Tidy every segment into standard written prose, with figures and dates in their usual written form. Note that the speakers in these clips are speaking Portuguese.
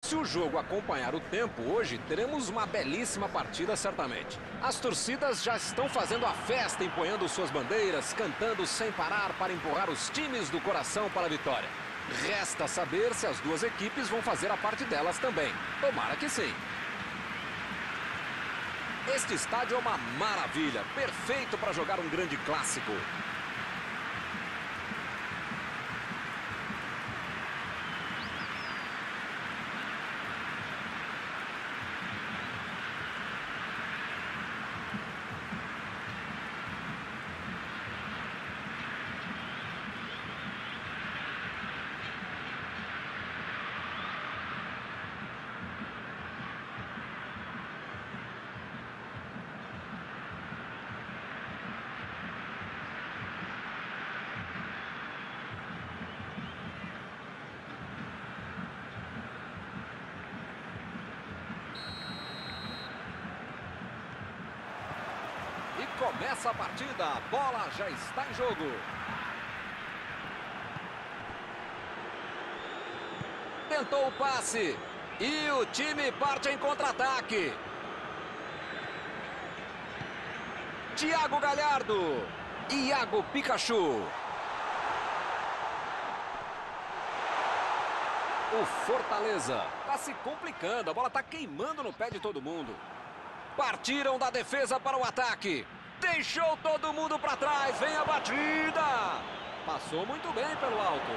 Se o jogo acompanhar o tempo hoje, teremos uma belíssima partida certamente. As torcidas já estão fazendo a festa, empunhando suas bandeiras, cantando sem parar para empurrar os times do coração para a vitória. Resta saber se as duas equipes vão fazer a parte delas também. Tomara que sim. Este estádio é uma maravilha, perfeito para jogar um grande clássico. Começa a partida, a bola já está em jogo. Tentou o passe e o time parte em contra-ataque. Thiago Galhardo, Iago Pikachu. O Fortaleza está se complicando, a bola está queimando no pé de todo mundo. Partiram da defesa para o ataque. Deixou todo mundo para trás, vem a batida. Passou muito bem pelo alto.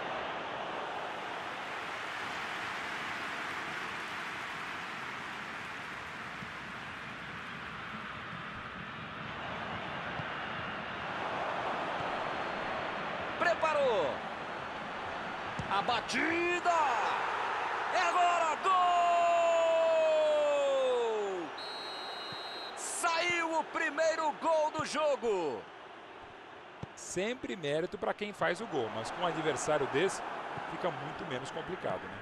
Preparou. A batida. É agora, gol! Saiu o primeiro gol do jogo. Sempre mérito para quem faz o gol, mas com um adversário desse, fica muito menos complicado, né?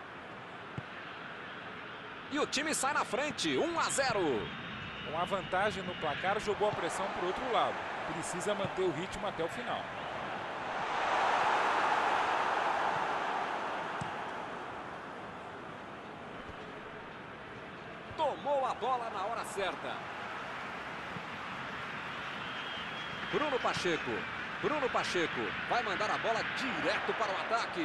E o time sai na frente, 1-0. Com a vantagem no placar, jogou a pressão para o outro lado. Precisa manter o ritmo até o final. Tomou a bola na hora certa. Bruno Pacheco vai mandar a bola direto para o ataque.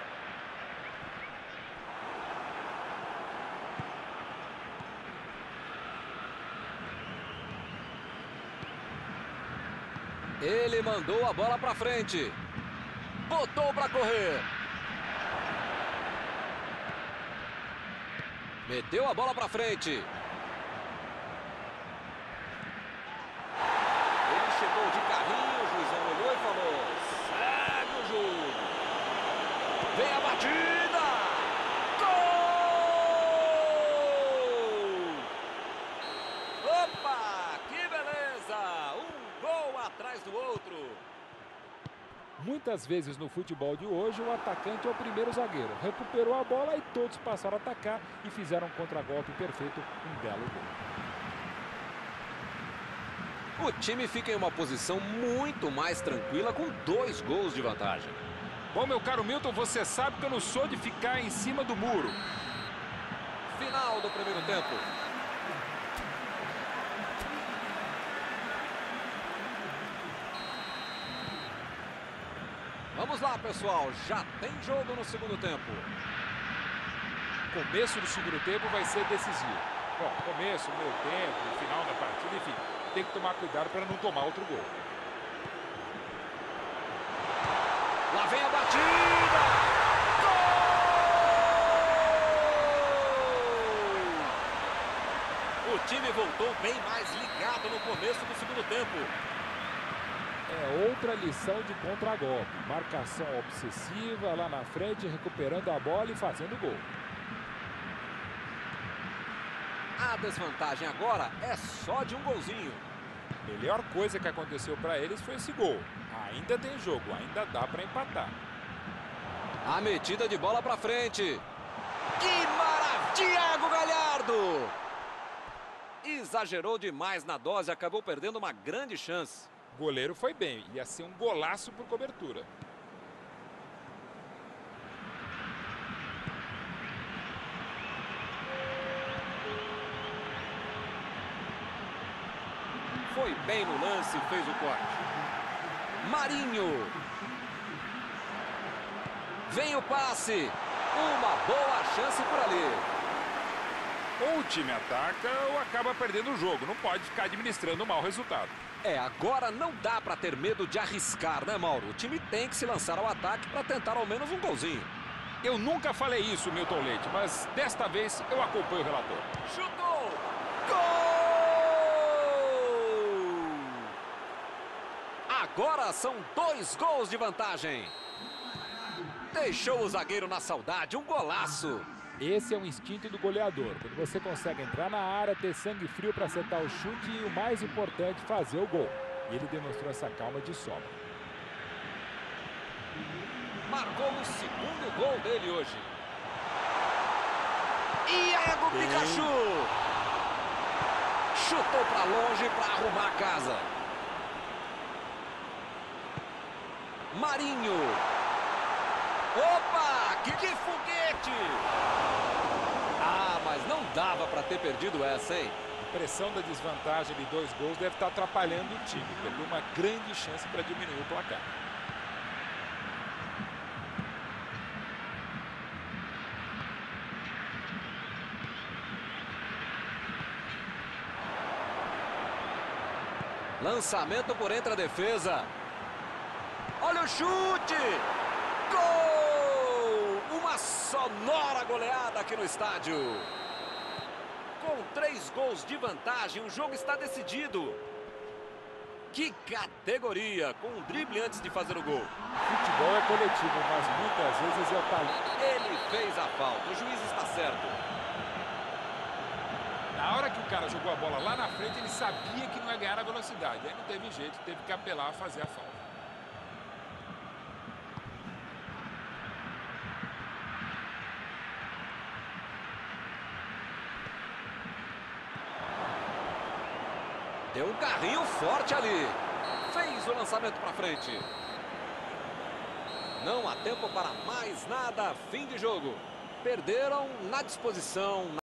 Ele mandou a bola para frente. Botou para correr. Meteu a bola para frente. Ele chegou de carrinho, o juizão olhou e falou: segue o jogo. Vem a batida. Gol! Opa, que beleza! Um gol atrás do outro. Muitas vezes no futebol de hoje, o atacante é o primeiro zagueiro. Recuperou a bola e todos passaram a atacar e fizeram um contragolpe perfeito, um belo gol. O time fica em uma posição muito mais tranquila com 2 gols de vantagem. Bom, meu caro Milton, você sabe que eu não sou de ficar em cima do muro. Final do primeiro tempo. Vamos lá, pessoal. Já tem jogo no segundo tempo. Começo do segundo tempo vai ser decisivo. Bom, começo, meio tempo, final da partida, enfim. Tem que tomar cuidado para não tomar outro gol. Lá vem a batida! Gol! O time voltou bem mais ligado no começo do segundo tempo. É outra lição de contragolpe. Marcação obsessiva lá na frente, recuperando a bola e fazendo gol. A desvantagem agora é só de um golzinho. A melhor coisa que aconteceu para eles foi esse gol. Ainda tem jogo, ainda dá para empatar. A metida de bola para frente. Que maravilha! Thiago Galhardo! Exagerou demais na dose, acabou perdendo uma grande chance. O goleiro foi bem, ia ser um golaço por cobertura. Foi bem no lance e fez o corte. Marinho. Vem o passe. Uma boa chance por ali. Ou o time ataca ou acaba perdendo o jogo. Não pode ficar administrando um mau resultado. Agora não dá para ter medo de arriscar, né, Mauro? O time tem que se lançar ao ataque para tentar ao menos um golzinho. Eu nunca falei isso, Milton Leite, mas desta vez eu acompanho o relator. Chutou! Gol! Agora são 2 gols de vantagem. Deixou o zagueiro na saudade, um golaço. Esse é o instinto do goleador. Quando você consegue entrar na área, ter sangue frio para acertar o chute e, o mais importante, fazer o gol. E ele demonstrou essa calma de sobra. Marcou o 2º gol dele hoje. Iago Pikachu! Chutou para longe para arrumar a casa. Marinho. Opa! Que foguete! Ah, mas não dava para ter perdido essa, hein? A pressão da desvantagem de 2 gols deve estar atrapalhando o time. Perdeu uma grande chance para diminuir o placar. Lançamento por entre a defesa. Olha o chute! Gol! Uma sonora goleada aqui no estádio. Com 3 gols de vantagem, o jogo está decidido. Que categoria! Com um drible antes de fazer o gol. Futebol é coletivo, mas muitas vezes é o talento. Ele fez a falta, o juiz está certo. Na hora que o cara jogou a bola lá na frente, ele sabia que não ia ganhar a velocidade. Aí não teve jeito, teve que apelar a fazer a falta. Deu um carrinho forte ali. Fez o lançamento para frente. Não há tempo para mais nada. Fim de jogo. Perderam na disposição.